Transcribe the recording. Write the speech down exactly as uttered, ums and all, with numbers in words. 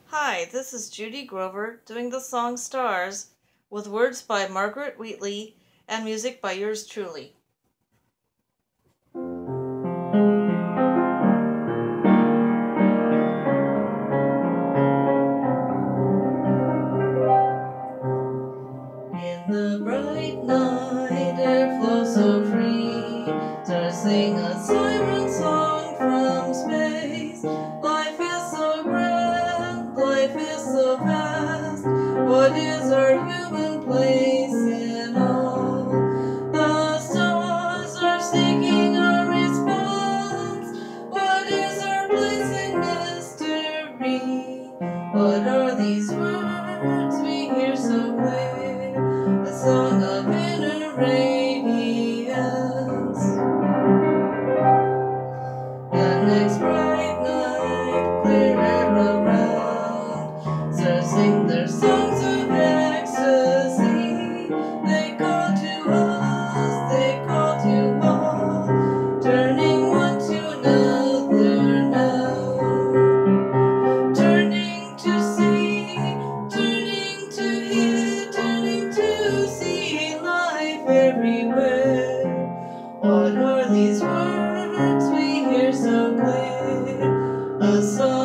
Hi, this is Judy Grover doing the song Stars with words by Margaret Wheatley and music by yours truly. In the bright night, air flows so free. Stars sing a siren song from space. Life is so grand, life is so vast. What is our human place in all? The stars are seeking a response. What is our place in mystery? What are these words we hear so clear? A song of inner radiance. The next bright night, clear air around. Stars sing their songs of ecstasy. They call to us, they call to all, turning one to another now. Turning to see, turning to hear, turning to see life everywhere. What are these words we hear so clear? A song